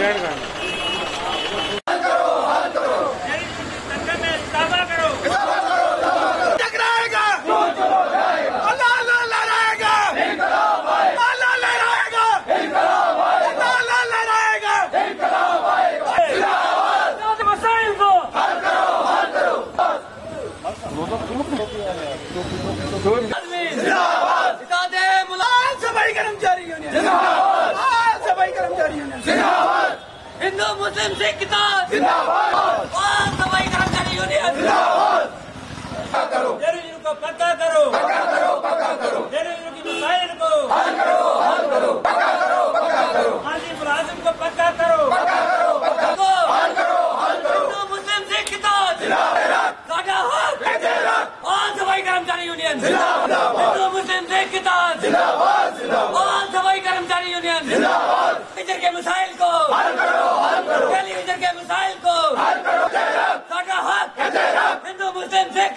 हिंदू मुस्लिम सिख सफाई कर्मचारी यूनियन को पक्का करो, की मसाइल को हल करो, हाजी मुलाजिम को पक्का करो, हिंदू मुस्लिम सिख साडा हक ऑल सफाई कर्मचारी यूनियन हिंदू मुस्लिम सिख all Safai Karmachari union television के मसाइल को टेलीविजन के मसाइल को साडा हक हिंदू मुस्लिम सिख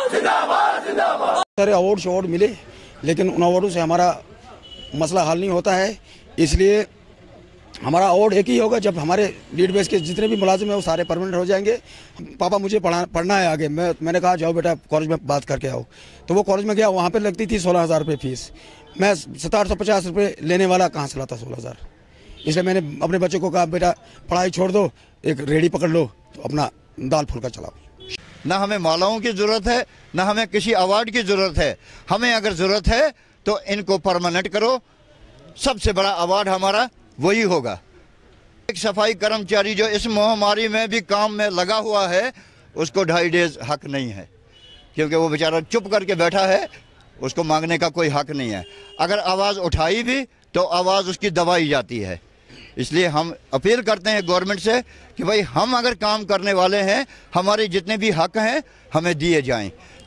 सारे अवार्ड मिले, लेकिन उन अवार्डों से हमारा मसला हल नहीं होता है। इसलिए हमारा अवार्ड एक ही होगा जब हमारे लीड बेस के जितने भी मुलाजिम हैं वो सारे परमानेंट हो जाएंगे। पापा मुझे पढ़ना है आगे, मैंने कहा जाओ बेटा कॉलेज में बात करके आओ, तो वो कॉलेज में गया, वहाँ पे लगती थी 16,000 रुपये फीस। मैं 750 रुपये लेने वाला कहाँ से लाता 16,000। इसलिए मैंने अपने बच्चों को कहा बेटा पढ़ाई छोड़ दो, एक रेडी पकड़ लो तो अपना दाल फुल्का चलाओ। ना हमें मालाओं की ज़रूरत है, ना हमें किसी अवार्ड की ज़रूरत है। हमें अगर ज़रूरत है तो इनको परमानेंट करो, सबसे बड़ा अवार्ड हमारा वही होगा। एक सफाई कर्मचारी जो इस महामारी में भी काम में लगा हुआ है उसको 2.5 डेज हक नहीं है, क्योंकि वो बेचारा चुप करके बैठा है, उसको मांगने का कोई हक नहीं है। अगर आवाज़ उठाई भी तो आवाज़ उसकी दबाई जाती है। इसलिए हम अपील करते हैं गवर्नमेंट से कि भाई हम अगर काम करने वाले हैं, हमारे जितने भी हक हैं हमें दिए जाएं।